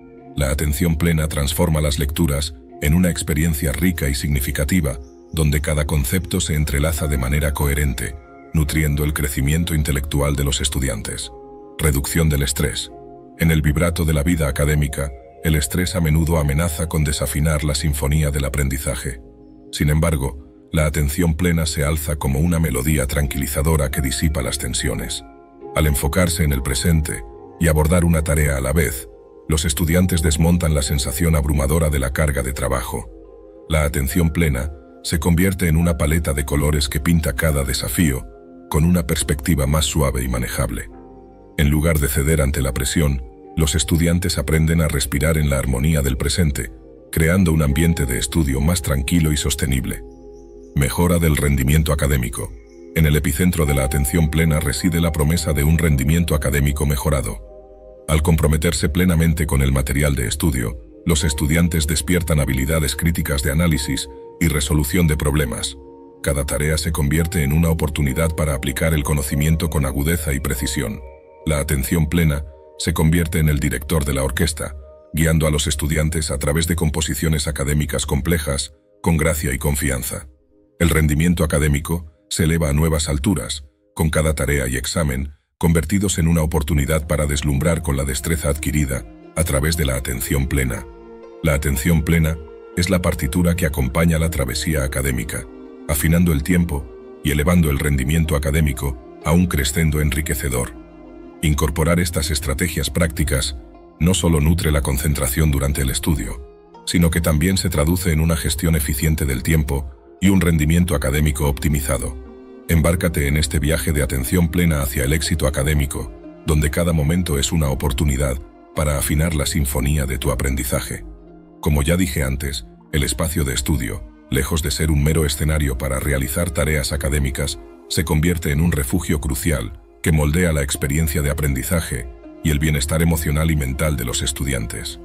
La atención plena transforma las lecturas en una experiencia rica y significativa, donde cada concepto se entrelaza de manera coherente, nutriendo el crecimiento intelectual de los estudiantes. Reducción del estrés. En el vibrato de la vida académica, el estrés a menudo amenaza con desafinar la sinfonía del aprendizaje. Sin embargo, la atención plena se alza como una melodía tranquilizadora que disipa las tensiones. Al enfocarse en el presente y abordar una tarea a la vez, los estudiantes desmontan la sensación abrumadora de la carga de trabajo. La atención plena se convierte en una paleta de colores que pinta cada desafío con una perspectiva más suave y manejable. En lugar de ceder ante la presión, los estudiantes aprenden a respirar en la armonía del presente, creando un ambiente de estudio más tranquilo y sostenible. Mejora del rendimiento académico. En el epicentro de la atención plena reside la promesa de un rendimiento académico mejorado. Al comprometerse plenamente con el material de estudio, los estudiantes despiertan habilidades críticas de análisis y resolución de problemas. Cada tarea se convierte en una oportunidad para aplicar el conocimiento con agudeza y precisión. La atención plena se convierte en el director de la orquesta, guiando a los estudiantes a través de composiciones académicas complejas, con gracia y confianza. El rendimiento académico se eleva a nuevas alturas, con cada tarea y examen, convertidos en una oportunidad para deslumbrar con la destreza adquirida a través de la atención plena. La atención plena es la partitura que acompaña la travesía académica, afinando el tiempo y elevando el rendimiento académico a un crescendo enriquecedor. Incorporar estas estrategias prácticas no solo nutre la concentración durante el estudio, sino que también se traduce en una gestión eficiente del tiempo y un rendimiento académico optimizado. Embárcate en este viaje de atención plena hacia el éxito académico, donde cada momento es una oportunidad para afinar la sinfonía de tu aprendizaje. Como ya dije antes, el espacio de estudio, lejos de ser un mero escenario para realizar tareas académicas, se convierte en un refugio crucial que moldea la experiencia de aprendizaje y el bienestar emocional y mental de los estudiantes.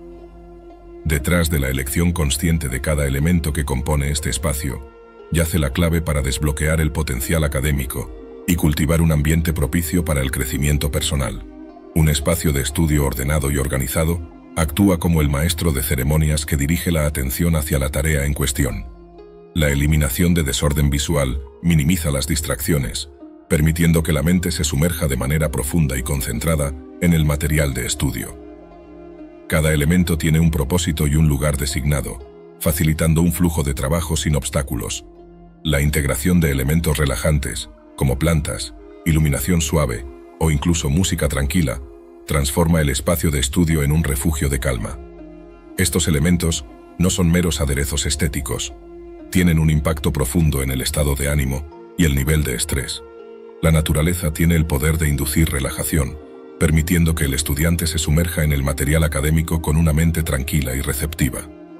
Detrás de la elección consciente de cada elemento que compone este espacio, yace la clave para desbloquear el potencial académico y cultivar un ambiente propicio para el crecimiento personal. Un espacio de estudio ordenado y organizado actúa como el maestro de ceremonias que dirige la atención hacia la tarea en cuestión. La eliminación de desorden visual minimiza las distracciones, permitiendo que la mente se sumerja de manera profunda y concentrada en el material de estudio. Cada elemento tiene un propósito y un lugar designado, facilitando un flujo de trabajo sin obstáculos. La integración de elementos relajantes, como plantas, iluminación suave o incluso música tranquila, transforma el espacio de estudio en un refugio de calma. Estos elementos no son meros aderezos estéticos, tienen un impacto profundo en el estado de ánimo y el nivel de estrés. La naturaleza tiene el poder de inducir relajación, permitiendo que el estudiante se sumerja en el material académico con una mente tranquila y receptiva.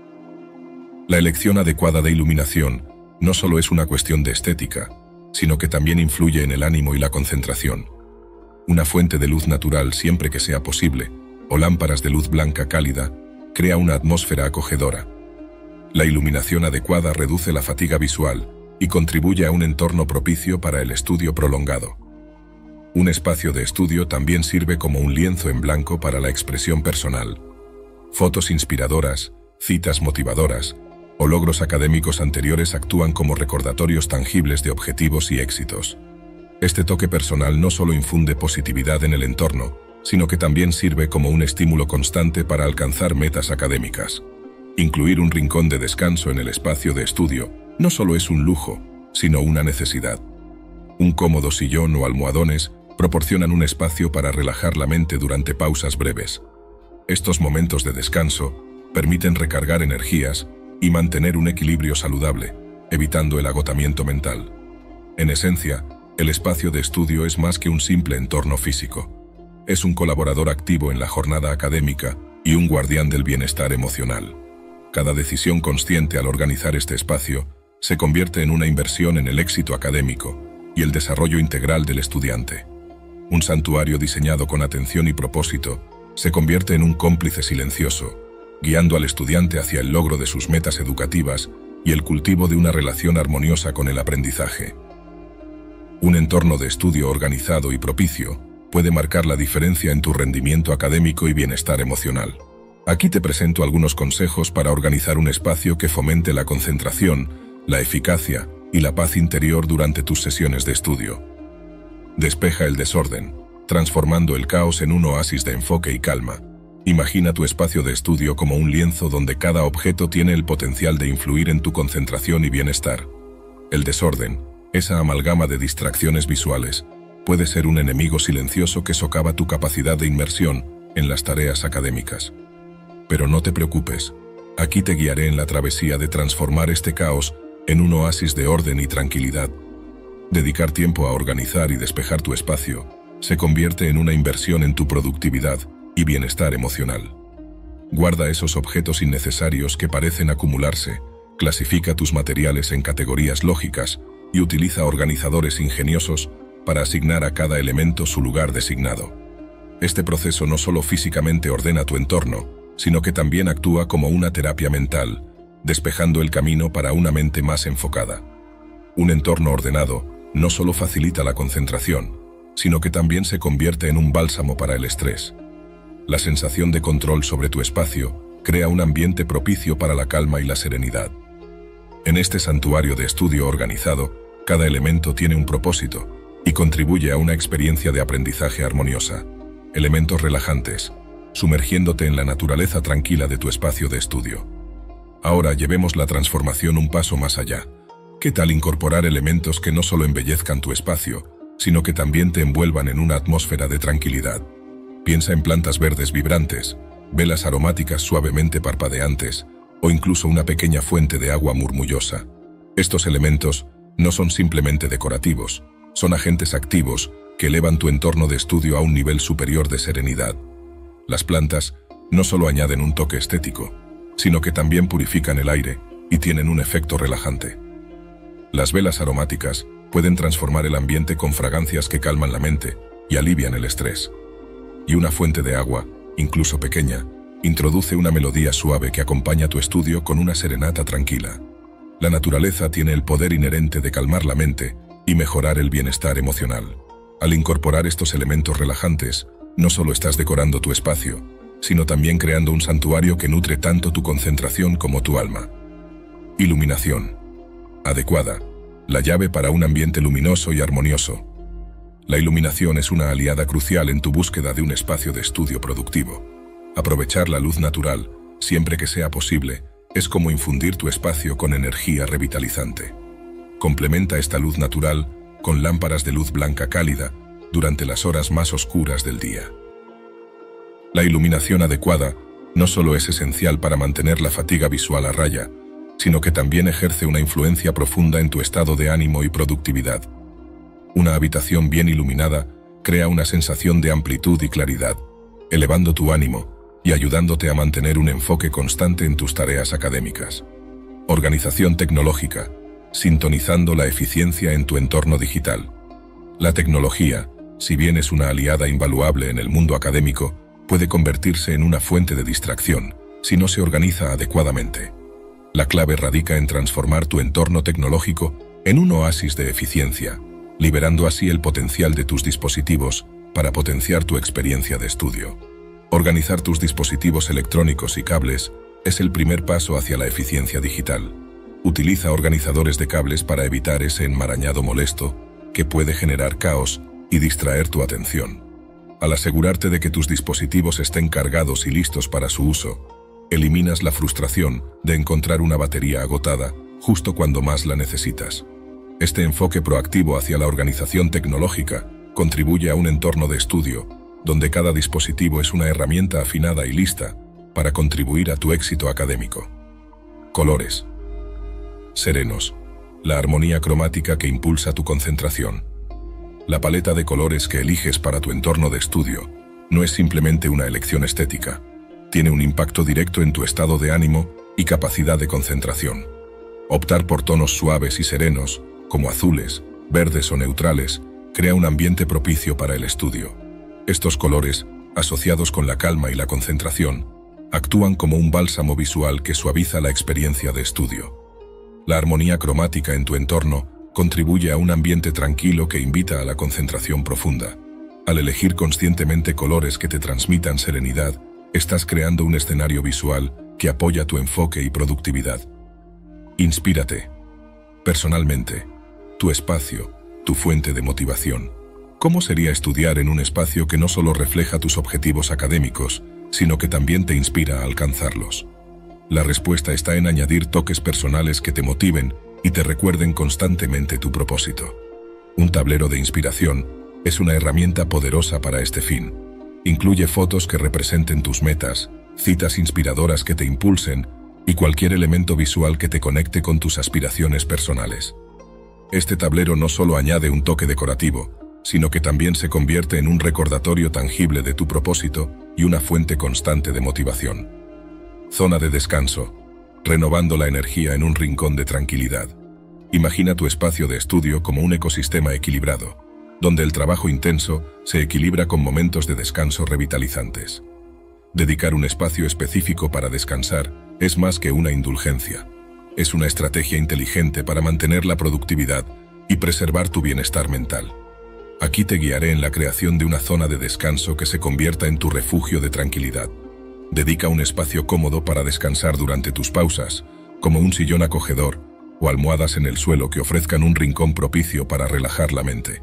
La elección adecuada de iluminación no solo es una cuestión de estética, sino que también influye en el ánimo y la concentración. Una fuente de luz natural siempre que sea posible, o lámparas de luz blanca cálida, crea una atmósfera acogedora. La iluminación adecuada reduce la fatiga visual y contribuye a un entorno propicio para el estudio prolongado. Un espacio de estudio también sirve como un lienzo en blanco para la expresión personal. Fotos inspiradoras, citas motivadoras o logros académicos anteriores actúan como recordatorios tangibles de objetivos y éxitos. Este toque personal no solo infunde positividad en el entorno, sino que también sirve como un estímulo constante para alcanzar metas académicas. Incluir un rincón de descanso en el espacio de estudio no solo es un lujo, sino una necesidad. Un cómodo sillón o almohadones proporcionan un espacio para relajar la mente durante pausas breves. Estos momentos de descanso permiten recargar energías y mantener un equilibrio saludable, evitando el agotamiento mental. En esencia, el espacio de estudio es más que un simple entorno físico. Es un colaborador activo en la jornada académica y un guardián del bienestar emocional. Cada decisión consciente al organizar este espacio se convierte en una inversión en el éxito académico y el desarrollo integral del estudiante. Un santuario diseñado con atención y propósito se convierte en un cómplice silencioso, guiando al estudiante hacia el logro de sus metas educativas y el cultivo de una relación armoniosa con el aprendizaje. Un entorno de estudio organizado y propicio puede marcar la diferencia en tu rendimiento académico y bienestar emocional. Aquí te presento algunos consejos para organizar un espacio que fomente la concentración, la eficacia y la paz interior durante tus sesiones de estudio. Despeja el desorden, transformando el caos en un oasis de enfoque y calma. Imagina tu espacio de estudio como un lienzo donde cada objeto tiene el potencial de influir en tu concentración y bienestar. El desorden, esa amalgama de distracciones visuales, puede ser un enemigo silencioso que socava tu capacidad de inmersión en las tareas académicas. Pero no te preocupes, aquí te guiaré en la travesía de transformar este caos en un oasis de orden y tranquilidad. Dedicar tiempo a organizar y despejar tu espacio se convierte en una inversión en tu productividad y bienestar emocional. Guarda esos objetos innecesarios que parecen acumularse, clasifica tus materiales en categorías lógicas y utiliza organizadores ingeniosos para asignar a cada elemento su lugar designado. Este proceso no solo físicamente ordena tu entorno, sino que también actúa como una terapia mental, despejando el camino para una mente más enfocada. Un entorno ordenado no solo facilita la concentración, sino que también se convierte en un bálsamo para el estrés. La sensación de control sobre tu espacio crea un ambiente propicio para la calma y la serenidad. En este santuario de estudio organizado, cada elemento tiene un propósito y contribuye a una experiencia de aprendizaje armoniosa. Elementos relajantes, sumergiéndote en la naturaleza tranquila de tu espacio de estudio. Ahora llevemos la transformación un paso más allá. ¿Qué tal incorporar elementos que no solo embellezcan tu espacio, sino que también te envuelvan en una atmósfera de tranquilidad? Piensa en plantas verdes vibrantes, velas aromáticas suavemente parpadeantes, o incluso una pequeña fuente de agua murmullosa. Estos elementos no son simplemente decorativos, son agentes activos que elevan tu entorno de estudio a un nivel superior de serenidad. Las plantas no solo añaden un toque estético, sino que también purifican el aire y tienen un efecto relajante. Las velas aromáticas pueden transformar el ambiente con fragancias que calman la mente y alivian el estrés. Y una fuente de agua, incluso pequeña, introduce una melodía suave que acompaña tu estudio con una serenata tranquila. La naturaleza tiene el poder inherente de calmar la mente y mejorar el bienestar emocional. Al incorporar estos elementos relajantes, no solo estás decorando tu espacio, sino también creando un santuario que nutre tanto tu concentración como tu alma. Iluminación adecuada, la llave para un ambiente luminoso y armonioso. La iluminación es una aliada crucial en tu búsqueda de un espacio de estudio productivo. Aprovechar la luz natural, siempre que sea posible, es como infundir tu espacio con energía revitalizante. Complementa esta luz natural con lámparas de luz blanca cálida durante las horas más oscuras del día. La iluminación adecuada no solo es esencial para mantener la fatiga visual a raya, sino que también ejerce una influencia profunda en tu estado de ánimo y productividad. Una habitación bien iluminada crea una sensación de amplitud y claridad, elevando tu ánimo y ayudándote a mantener un enfoque constante en tus tareas académicas. Organización tecnológica, sintonizando la eficiencia en tu entorno digital. La tecnología, si bien es una aliada invaluable en el mundo académico, puede convertirse en una fuente de distracción si no se organiza adecuadamente. La clave radica en transformar tu entorno tecnológico en un oasis de eficiencia, liberando así el potencial de tus dispositivos para potenciar tu experiencia de estudio. Organizar tus dispositivos electrónicos y cables es el primer paso hacia la eficiencia digital. Utiliza organizadores de cables para evitar ese enmarañado molesto que puede generar caos y distraer tu atención. Al asegurarte de que tus dispositivos estén cargados y listos para su uso, eliminas la frustración de encontrar una batería agotada justo cuando más la necesitas. Este enfoque proactivo hacia la organización tecnológica contribuye a un entorno de estudio donde cada dispositivo es una herramienta afinada y lista para contribuir a tu éxito académico. Colores serenos, la armonía cromática que impulsa tu concentración. La paleta de colores que eliges para tu entorno de estudio no es simplemente una elección estética, tiene un impacto directo en tu estado de ánimo y capacidad de concentración. Optar por tonos suaves y serenos, como azules, verdes o neutrales, crea un ambiente propicio para el estudio. Estos colores, asociados con la calma y la concentración, actúan como un bálsamo visual que suaviza la experiencia de estudio. La armonía cromática en tu entorno contribuye a un ambiente tranquilo que invita a la concentración profunda. Al elegir conscientemente colores que te transmitan serenidad, estás creando un escenario visual que apoya tu enfoque y productividad. Inspírate. Personalmente, tu espacio, tu fuente de motivación. ¿Cómo sería estudiar en un espacio que no solo refleja tus objetivos académicos, sino que también te inspira a alcanzarlos? La respuesta está en añadir toques personales que te motiven y te recuerden constantemente tu propósito. Un tablero de inspiración es una herramienta poderosa para este fin. Incluye fotos que representen tus metas, citas inspiradoras que te impulsen y cualquier elemento visual que te conecte con tus aspiraciones personales. Este tablero no solo añade un toque decorativo, sino que también se convierte en un recordatorio tangible de tu propósito y una fuente constante de motivación. Zona de descanso, renovando la energía en un rincón de tranquilidad. Imagina tu espacio de estudio como un ecosistema equilibrado, donde el trabajo intenso se equilibra con momentos de descanso revitalizantes. Dedicar un espacio específico para descansar es más que una indulgencia. Es una estrategia inteligente para mantener la productividad y preservar tu bienestar mental. Aquí te guiaré en la creación de una zona de descanso que se convierta en tu refugio de tranquilidad. Dedica un espacio cómodo para descansar durante tus pausas, como un sillón acogedor o almohadas en el suelo que ofrezcan un rincón propicio para relajar la mente.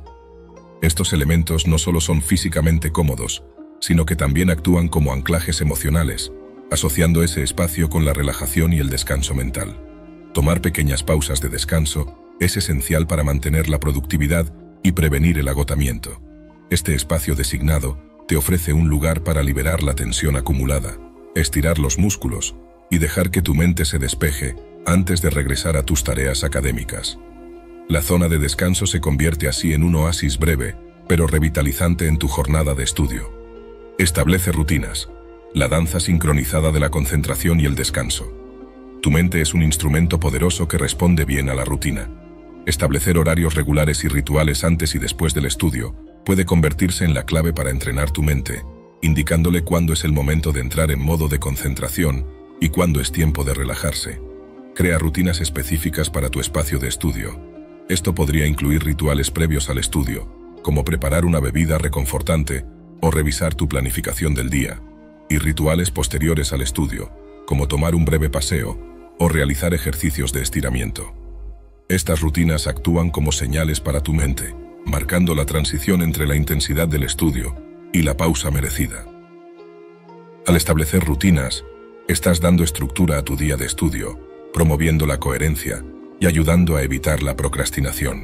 Estos elementos no solo son físicamente cómodos, sino que también actúan como anclajes emocionales, asociando ese espacio con la relajación y el descanso mental. Tomar pequeñas pausas de descanso es esencial para mantener la productividad y prevenir el agotamiento. Este espacio designado te ofrece un lugar para liberar la tensión acumulada, estirar los músculos y dejar que tu mente se despeje antes de regresar a tus tareas académicas. La zona de descanso se convierte así en un oasis breve, pero revitalizante en tu jornada de estudio. Establece rutinas, la danza sincronizada de la concentración y el descanso. Tu mente es un instrumento poderoso que responde bien a la rutina. Establecer horarios regulares y rituales antes y después del estudio puede convertirse en la clave para entrenar tu mente, indicándole cuándo es el momento de entrar en modo de concentración y cuándo es tiempo de relajarse. Crea rutinas específicas para tu espacio de estudio. Esto podría incluir rituales previos al estudio, como preparar una bebida reconfortante o revisar tu planificación del día, y rituales posteriores al estudio, como tomar un breve paseo o realizar ejercicios de estiramiento. Estas rutinas actúan como señales para tu mente, marcando la transición entre la intensidad del estudio y la pausa merecida. Al establecer rutinas, estás dando estructura a tu día de estudio, promoviendo la coherencia y ayudando a evitar la procrastinación.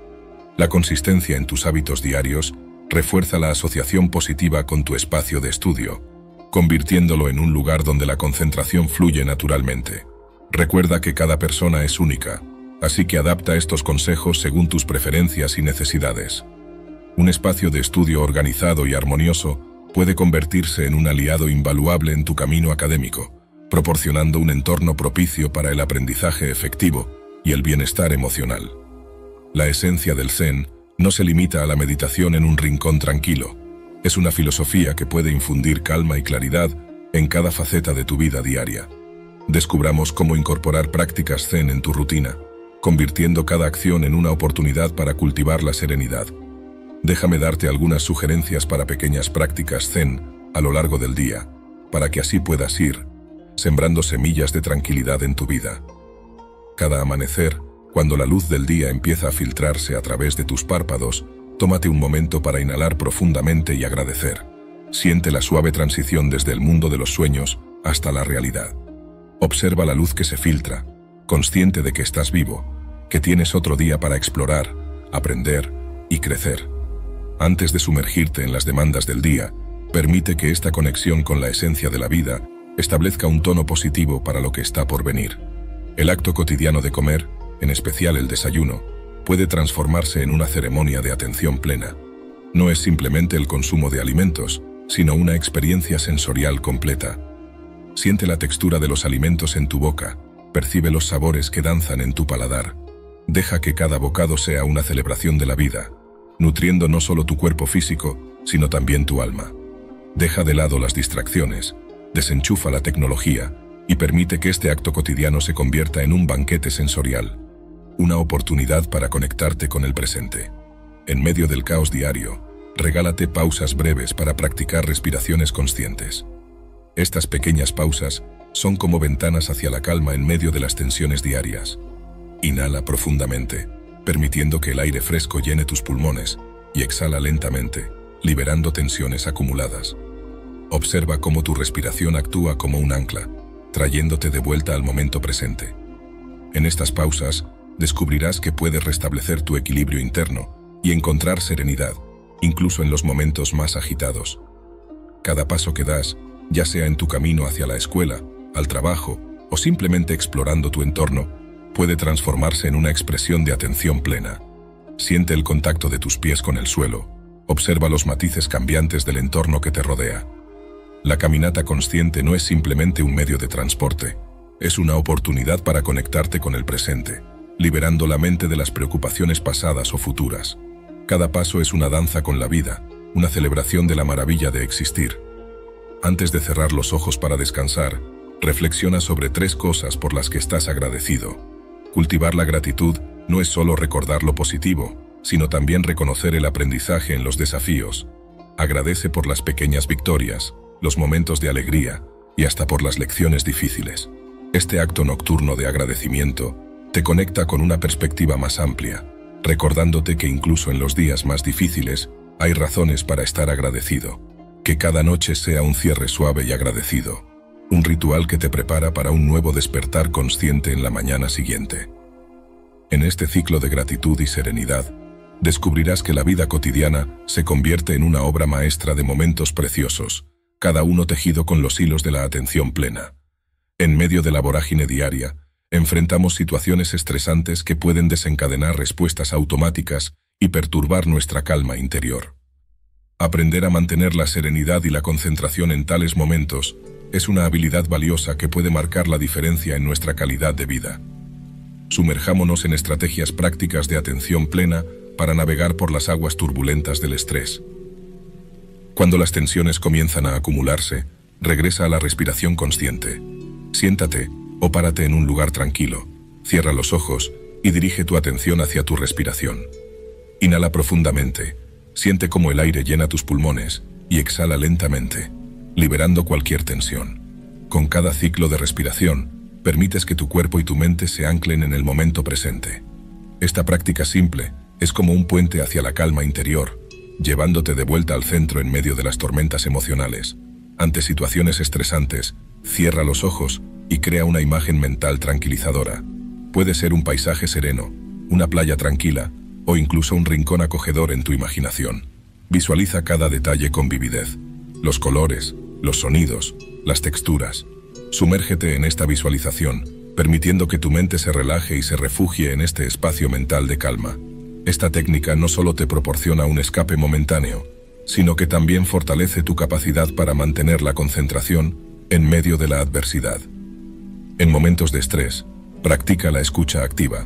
La consistencia en tus hábitos diarios refuerza la asociación positiva con tu espacio de estudio, convirtiéndolo en un lugar donde la concentración fluye naturalmente. Recuerda que cada persona es única, así que adapta estos consejos según tus preferencias y necesidades. Un espacio de estudio organizado y armonioso puede convertirse en un aliado invaluable en tu camino académico, proporcionando un entorno propicio para el aprendizaje efectivo y el bienestar emocional. La esencia del Zen no se limita a la meditación en un rincón tranquilo. Es una filosofía que puede infundir calma y claridad en cada faceta de tu vida diaria. Descubramos cómo incorporar prácticas Zen en tu rutina, convirtiendo cada acción en una oportunidad para cultivar la serenidad. Déjame darte algunas sugerencias para pequeñas prácticas Zen a lo largo del día, para que así puedas ir sembrando semillas de tranquilidad en tu vida. Cada amanecer, cuando la luz del día empieza a filtrarse a través de tus párpados, tómate un momento para inhalar profundamente y agradecer. Siente la suave transición desde el mundo de los sueños hasta la realidad. Observa la luz que se filtra, consciente de que estás vivo, que tienes otro día para explorar, aprender y crecer. Antes de sumergirte en las demandas del día, permite que esta conexión con la esencia de la vida establezca un tono positivo para lo que está por venir. El acto cotidiano de comer, en especial el desayuno, puede transformarse en una ceremonia de atención plena. No es simplemente el consumo de alimentos, sino una experiencia sensorial completa. Siente la textura de los alimentos en tu boca, percibe los sabores que danzan en tu paladar. Deja que cada bocado sea una celebración de la vida, nutriendo no solo tu cuerpo físico, sino también tu alma. Deja de lado las distracciones, desenchufa la tecnología y permite que este acto cotidiano se convierta en un banquete sensorial, una oportunidad para conectarte con el presente. En medio del caos diario, regálate pausas breves para practicar respiraciones conscientes. Estas pequeñas pausas son como ventanas hacia la calma en medio de las tensiones diarias. Inhala profundamente, permitiendo que el aire fresco llene tus pulmones, y exhala lentamente, liberando tensiones acumuladas. Observa cómo tu respiración actúa como un ancla, trayéndote de vuelta al momento presente. En estas pausas, descubrirás que puedes restablecer tu equilibrio interno y encontrar serenidad, incluso en los momentos más agitados. Cada paso que das, ya sea en tu camino hacia la escuela, al trabajo o simplemente explorando tu entorno, puede transformarse en una expresión de atención plena. Siente el contacto de tus pies con el suelo, observa los matices cambiantes del entorno que te rodea. La caminata consciente no es simplemente un medio de transporte, es una oportunidad para conectarte con el presente, liberando la mente de las preocupaciones pasadas o futuras. Cada paso es una danza con la vida, una celebración de la maravilla de existir. Antes de cerrar los ojos para descansar, reflexiona sobre 3 cosas por las que estás agradecido. Cultivar la gratitud no es solo recordar lo positivo, sino también reconocer el aprendizaje en los desafíos. Agradece por las pequeñas victorias, los momentos de alegría y hasta por las lecciones difíciles. Este acto nocturno de agradecimiento te conecta con una perspectiva más amplia, recordándote que incluso en los días más difíciles hay razones para estar agradecido. Que cada noche sea un cierre suave y agradecido, un ritual que te prepara para un nuevo despertar consciente en la mañana siguiente. En este ciclo de gratitud y serenidad, descubrirás que la vida cotidiana se convierte en una obra maestra de momentos preciosos, cada uno tejido con los hilos de la atención plena. En medio de la vorágine diaria, enfrentamos situaciones estresantes que pueden desencadenar respuestas automáticas y perturbar nuestra calma interior. Aprender a mantener la serenidad y la concentración en tales momentos es una habilidad valiosa que puede marcar la diferencia en nuestra calidad de vida. Sumerjámonos en estrategias prácticas de atención plena para navegar por las aguas turbulentas del estrés. Cuando las tensiones comienzan a acumularse, regresa a la respiración consciente. Siéntate o párate en un lugar tranquilo, cierra los ojos y dirige tu atención hacia tu respiración. Inhala profundamente, siente cómo el aire llena tus pulmones y exhala lentamente, liberando cualquier tensión. Con cada ciclo de respiración, permites que tu cuerpo y tu mente se anclen en el momento presente. Esta práctica simple es como un puente hacia la calma interior, llevándote de vuelta al centro en medio de las tormentas emocionales. Ante situaciones estresantes, cierra los ojos y crea una imagen mental tranquilizadora. Puede ser un paisaje sereno, una playa tranquila o incluso un rincón acogedor en tu imaginación. Visualiza cada detalle con vividez. Los colores, los sonidos, las texturas. Sumérgete en esta visualización, permitiendo que tu mente se relaje y se refugie en este espacio mental de calma. Esta técnica no solo te proporciona un escape momentáneo, sino que también fortalece tu capacidad para mantener la concentración en medio de la adversidad. En momentos de estrés, practica la escucha activa.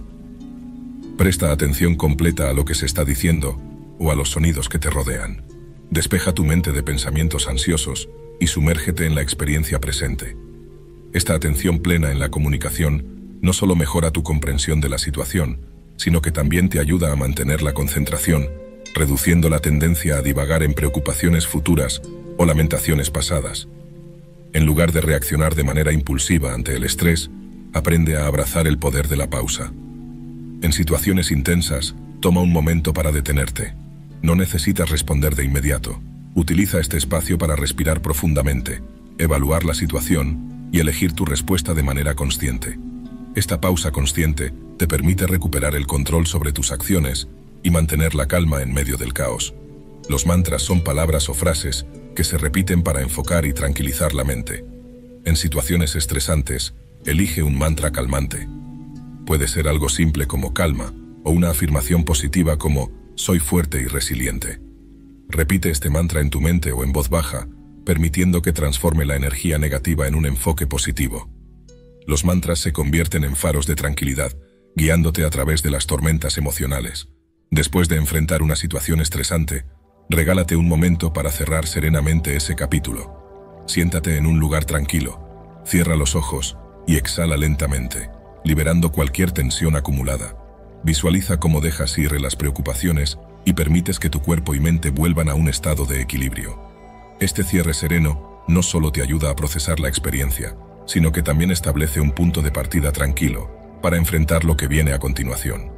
Presta atención completa a lo que se está diciendo o a los sonidos que te rodean. Despeja tu mente de pensamientos ansiosos y sumérgete en la experiencia presente. Esta atención plena en la comunicación no solo mejora tu comprensión de la situación, sino que también te ayuda a mantener la concentración, reduciendo la tendencia a divagar en preocupaciones futuras o lamentaciones pasadas. En lugar de reaccionar de manera impulsiva ante el estrés, aprende a abrazar el poder de la pausa. En situaciones intensas, toma un momento para detenerte. No necesitas responder de inmediato. Utiliza este espacio para respirar profundamente, evaluar la situación y elegir tu respuesta de manera consciente. Esta pausa consciente te permite recuperar el control sobre tus acciones y mantener la calma en medio del caos. Los mantras son palabras o frases que se repiten para enfocar y tranquilizar la mente. En situaciones estresantes, elige un mantra calmante. Puede ser algo simple como calma o una afirmación positiva como soy fuerte y resiliente. Repite este mantra en tu mente o en voz baja, permitiendo que transforme la energía negativa en un enfoque positivo. Los mantras se convierten en faros de tranquilidad, guiándote a través de las tormentas emocionales. Después de enfrentar una situación estresante, regálate un momento para cerrar serenamente ese capítulo. Siéntate en un lugar tranquilo, cierra los ojos y exhala lentamente, liberando cualquier tensión acumulada. Visualiza cómo dejas ir las preocupaciones y permites que tu cuerpo y mente vuelvan a un estado de equilibrio. Este cierre sereno no solo te ayuda a procesar la experiencia, sino que también establece un punto de partida tranquilo para enfrentar lo que viene a continuación.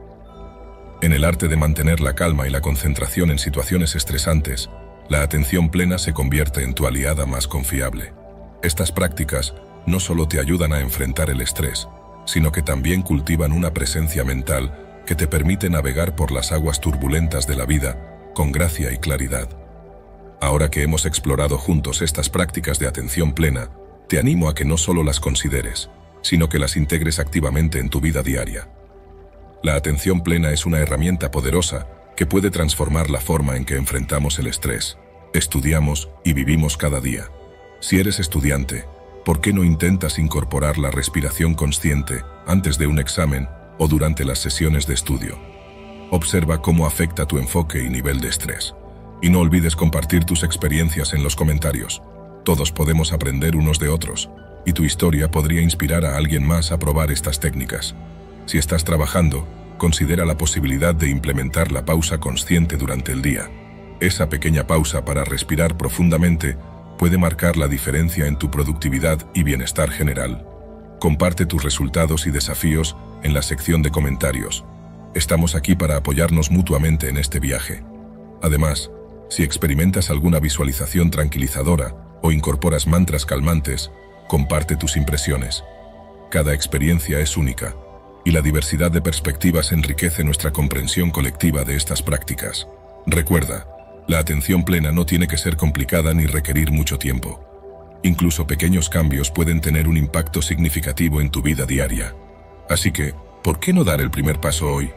En el arte de mantener la calma y la concentración en situaciones estresantes, la atención plena se convierte en tu aliada más confiable. Estas prácticas no solo te ayudan a enfrentar el estrés, sino que también cultivan una presencia mental que te permite navegar por las aguas turbulentas de la vida con gracia y claridad. Ahora que hemos explorado juntos estas prácticas de atención plena, te animo a que no solo las consideres, sino que las integres activamente en tu vida diaria. La atención plena es una herramienta poderosa que puede transformar la forma en que enfrentamos el estrés, estudiamos y vivimos cada día. Si eres estudiante, ¿por qué no intentas incorporar la respiración consciente antes de un examen o durante las sesiones de estudio? Observa cómo afecta tu enfoque y nivel de estrés. Y no olvides compartir tus experiencias en los comentarios. Todos podemos aprender unos de otros, y tu historia podría inspirar a alguien más a probar estas técnicas. Si estás trabajando, considera la posibilidad de implementar la pausa consciente durante el día. Esa pequeña pausa para respirar profundamente puede marcar la diferencia en tu productividad y bienestar general. Comparte tus resultados y desafíos en la sección de comentarios. Estamos aquí para apoyarnos mutuamente en este viaje. Además, si experimentas alguna visualización tranquilizadora o incorporas mantras calmantes, comparte tus impresiones. Cada experiencia es única, y la diversidad de perspectivas enriquece nuestra comprensión colectiva de estas prácticas. Recuerda, la atención plena no tiene que ser complicada ni requerir mucho tiempo. Incluso pequeños cambios pueden tener un impacto significativo en tu vida diaria. Así que, ¿por qué no dar el primer paso hoy?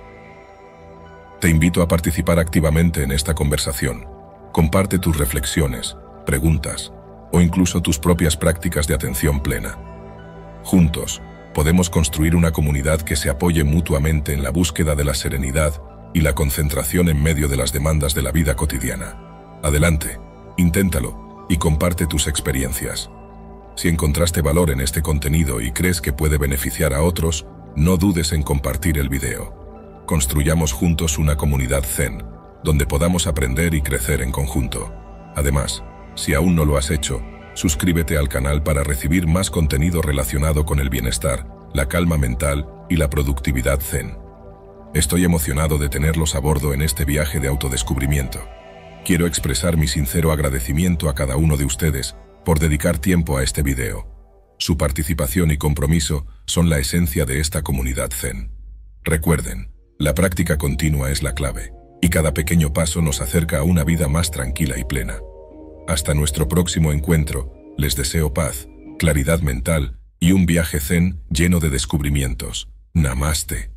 Te invito a participar activamente en esta conversación. Comparte tus reflexiones, preguntas o incluso tus propias prácticas de atención plena. Juntos, podemos construir una comunidad que se apoye mutuamente en la búsqueda de la serenidad y la concentración en medio de las demandas de la vida cotidiana. Adelante, inténtalo y comparte tus experiencias. Si encontraste valor en este contenido y crees que puede beneficiar a otros, no dudes en compartir el video. Construyamos juntos una comunidad Zen, donde podamos aprender y crecer en conjunto. Además, si aún no lo has hecho, suscríbete al canal para recibir más contenido relacionado con el bienestar, la calma mental y la productividad Zen. Estoy emocionado de tenerlos a bordo en este viaje de autodescubrimiento. Quiero expresar mi sincero agradecimiento a cada uno de ustedes por dedicar tiempo a este video. Su participación y compromiso son la esencia de esta comunidad Zen. Recuerden, la práctica continua es la clave, y cada pequeño paso nos acerca a una vida más tranquila y plena. Hasta nuestro próximo encuentro, les deseo paz, claridad mental y un viaje Zen lleno de descubrimientos. Namaste.